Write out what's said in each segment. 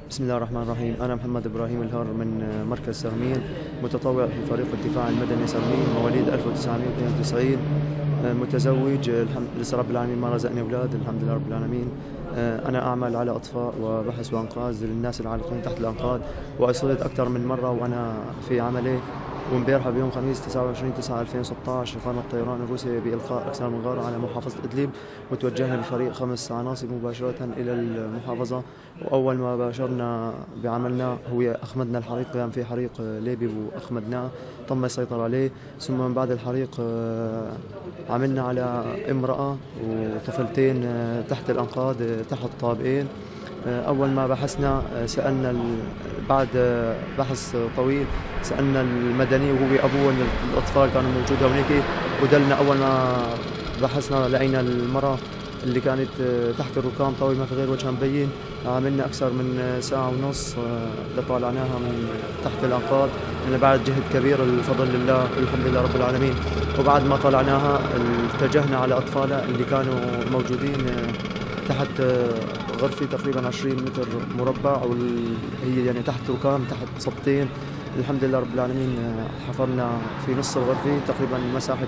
بسم الله الرحمن الرحيم. أنا محمد إبراهيم الهار من مركز سرمين، متطوع في فريق الدفاع المدني سرمين، مواليد 1992، متزوج لسه رب العالمين ما رزقني أولاد الحمد لله رب العالمين. أنا أعمل على إطفاء وبحث وإنقاذ للناس العالقين تحت الأنقاض، وأصلت أكثر من مرة وأنا في عملي. وامبارحة بيوم خميس 29/9/2016 قام الطيران الروسي بإلقاء أكثر من غارة على محافظة إدلب، وتوجهنا بفريق 5 عناصر مباشرة إلى المحافظة. وأول ما باشرنا بعملنا هو أخمدنا الحريق، كان في حريق ليبي وأخمدناه تم السيطرة عليه. ثم من بعد الحريق عملنا على امرأة وطفلتين تحت الأنقاض تحت طابقين. أول ما بحثنا سألنا بعد بحث طويل سألنا المدني وهو أبوه الأطفال كانوا موجودة هناك، ودلنا أول ما بحثنا لقينا المرأة اللي كانت تحت الركام طويل ما في غير وجهها مبين. عملنا أكثر من ساعة ونص لطالعناها من تحت الأنقاض، يعني بعد جهد كبير الفضل لله والحمد لله رب العالمين. وبعد ما طلعناها اتجهنا على أطفالها اللي كانوا موجودين تحت غرفة تقريبا 20 متر مربع، وهي يعني تحت ركام تحت صبتين. الحمد لله رب العالمين حفرنا في نص الغرفة تقريبا مساحة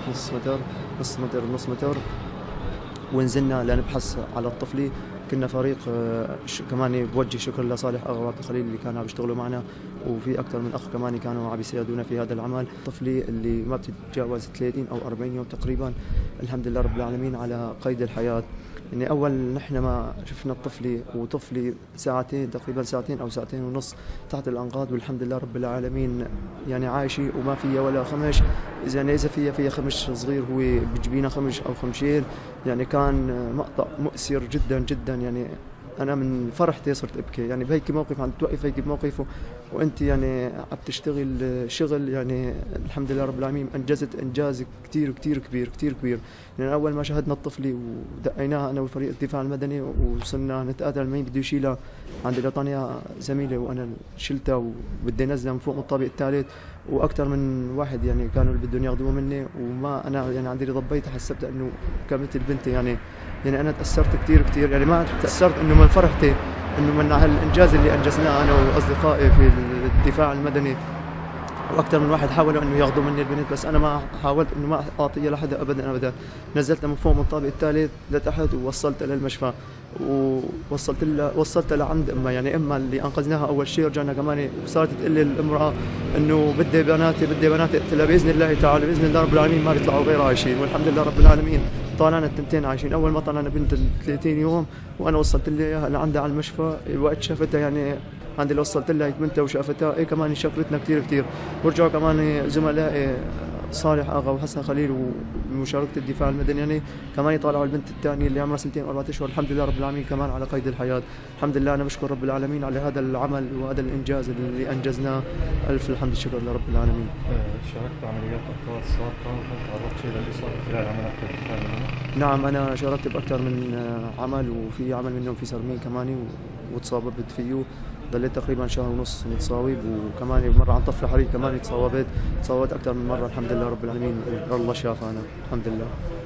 نص متر، ونزلنا لنبحث على الطفلة. كنا فريق كمان بوجه شكر لصالح أغا وعبد الخليل اللي كانوا عم يشتغلوا معنا، وفي أكثر من أخ كمان كانوا عم يساعدونا في هذا العمل. الطفلة اللي ما بتتجاوز 30 أو 40 يوم تقريبا، الحمد لله رب العالمين على قيد الحياة. يعني أول نحن ما شفنا الطفلة وطفلي ساعتين تقريبا، ساعتين أو ساعتين ونص تحت الأنقاض، والحمد لله رب العالمين يعني عايشة وما فيها ولا خمش. يعني إذا فيها خمش صغير هو بجبينا خمش أو خمشين. يعني كان مقطع مؤسر جدا جدا، يعني أنا من فرحتي صرت أبكي. يعني بهيك موقف عم توقف هيك بموقف وأنت يعني عم تشتغل شغل، يعني الحمد لله رب العالمين أنجزت إنجاز كتير كتير كبير كتير كبير. يعني أول ما شاهدنا الطفلة ودقيناها أنا وفريق الدفاع المدني وصرنا نتقاتل مين بده يشيلها، عند الوطنية زميلي وأنا شلتها وبدي نزلها من فوق من الطابق الثالث، واكثر من واحد يعني كانوا اللي بدهم ياخذوها مني، وما انا يعني عندي ضبيتها حسبت انه كمثل بنتي. يعني انا تاثرت كثير كثير، يعني ما تاثرت انه من فرحتي انه من هالانجاز اللي انجزناه انا واصدقائي في الدفاع المدني. واكثر من واحد حاولوا انه ياخذوا مني البنت، بس انا ما حاولت انه ما اعطيها لحدا ابدا ابدا. نزلتها من فوق من الطابق الثالث لتحت ووصلتها للمشفى، وصلتها لعند امها. يعني امها اللي انقذناها اول شيء، رجعنا كمان وصارت تقول لي الامراه انه بدي بناتي اقتلها. باذن الله تعالى باذن الله رب العالمين ما بيطلعوا غير عايشين، والحمد لله رب العالمين طالعنا التنتين عايشين. اول ما طلعنا بنت 30 يوم وانا وصلت لها اياها لعندها على المشفى، الوقت شافتها يعني عندي اللي وصلت لها بنتها وشافتها كمان شكرتنا كثير كثير. ورجعوا كمان زملائي صالح اغا وحسن خليل ومشاركة الدفاع المدني يعني كمان يطالعوا البنت الثانية اللي عمرها 2 و4 اشهر، الحمد لله رب العالمين كمان على قيد الحياة. الحمد لله انا بشكر رب العالمين على هذا العمل وهذا الانجاز اللي انجزناه. الف الحمد والشكر لرب العالمين. شاركت بعمليات انقاذ سابقة وهل تعرضت شيء للإصابة خلال عملك الدفاع المدني؟ نعم انا شاركت باكثر من عمل، وفي عمل منهم في سرمين كمان وتصابت فيه. ضليت تقريبا شهر ونص متصاوب، وكمان مرة عن طفل حريق كمان تصاوبت اكثر من مرة. الحمد لله رب العالمين الله شافانا الحمد لله.